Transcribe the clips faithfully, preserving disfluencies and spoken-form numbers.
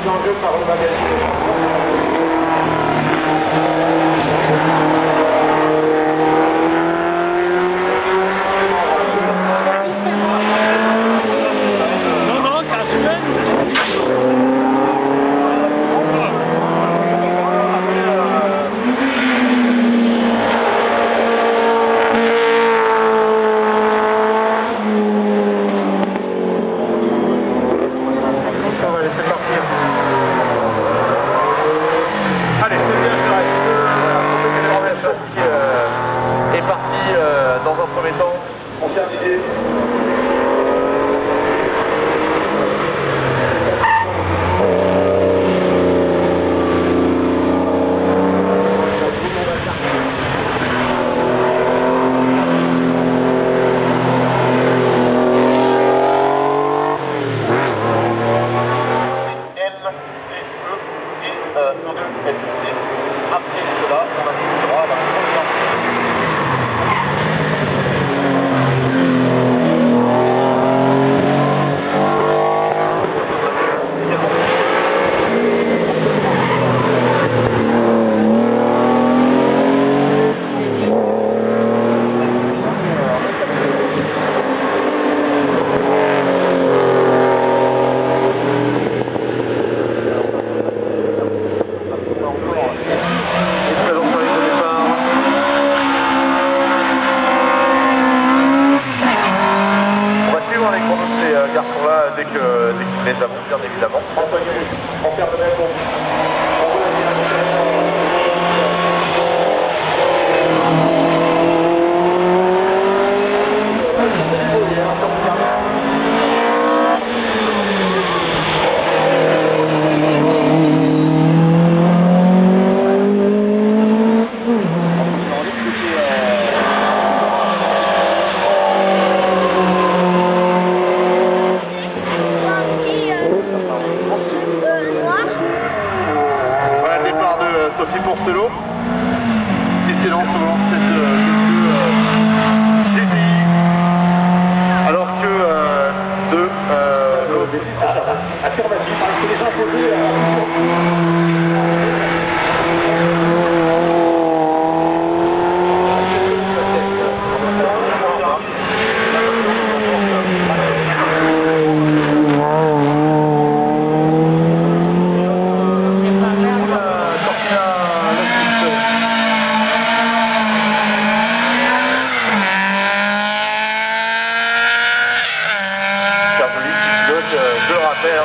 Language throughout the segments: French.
en jeu par le magazine. Dès que, dès que les avons, bien évidemment. En termes de maison, on voit la Sophie Porcelot qui s'élance au long de cette euh, G T I alors que euh, de euh, affirmatif, c'est déjà posé je le rappelle.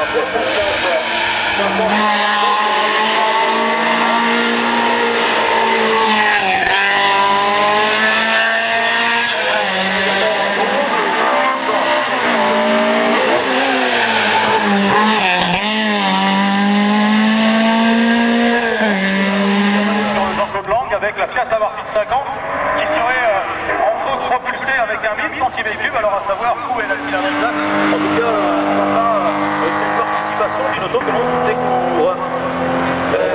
Jean-Claude Lang avec la Fiat Abarth cinquante qui serait euh, entre autres propulsée avec un mille centimètres cubes, alors à savoir où est la cylindrée. En tout cas, euh, sympa, euh, c'est une participation d'une auto que l'on découvre. Euh,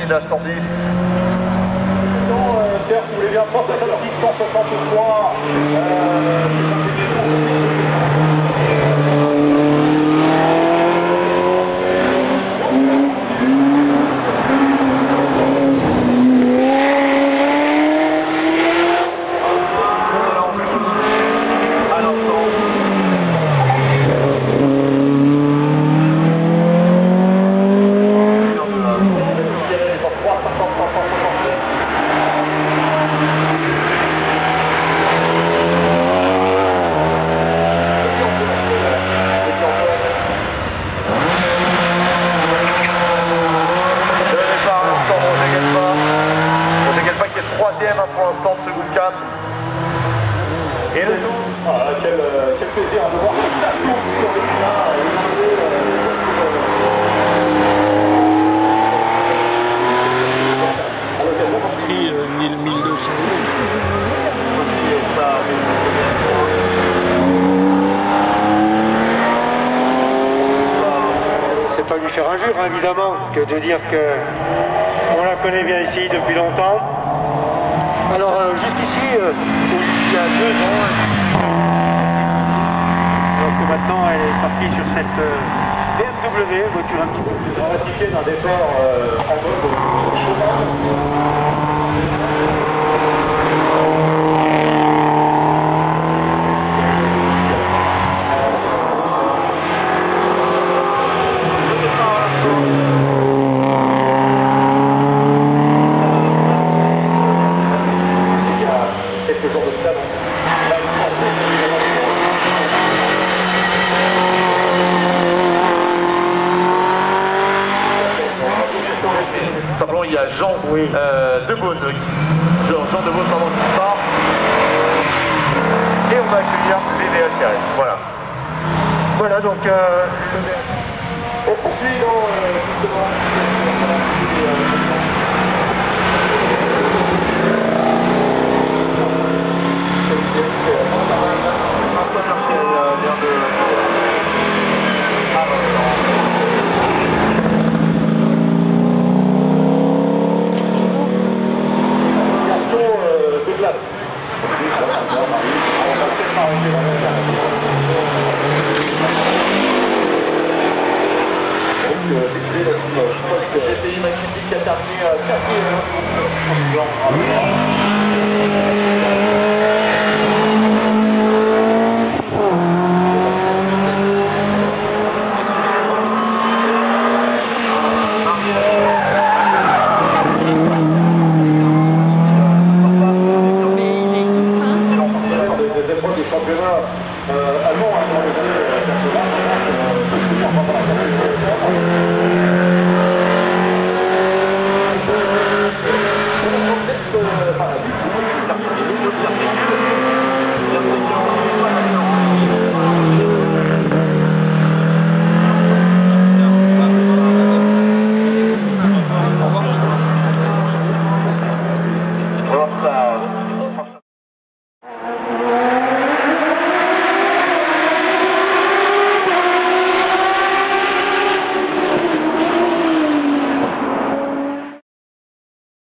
termine à cent dix. Non, euh, Pierre, si vous voulez bien prendre cette six cent soixante-trois. Euh, trente secondes quatre. Et le tout, ah, quel, euh, quel plaisir de voir toute la course sur le Prix euh, mille, mille deux cents C'est pas lui faire injure, hein, évidemment, que de dire que on la connaît bien ici depuis longtemps. Alors euh, jusqu'ici, euh, il y a deux ans, alors que maintenant elle est partie sur cette euh, B M W, voiture un petit peu plus ratifié d'un départ euh, en mode Simplement, il y a Jean oui. euh, de Beaune, Jean, Jean de Beaune, pardon, qui part. Et on va accueillir les V H R S. Voilà. Voilà, donc euh, on poursuit dans euh, justement. G T I Magnifique qui a terminé quatrième.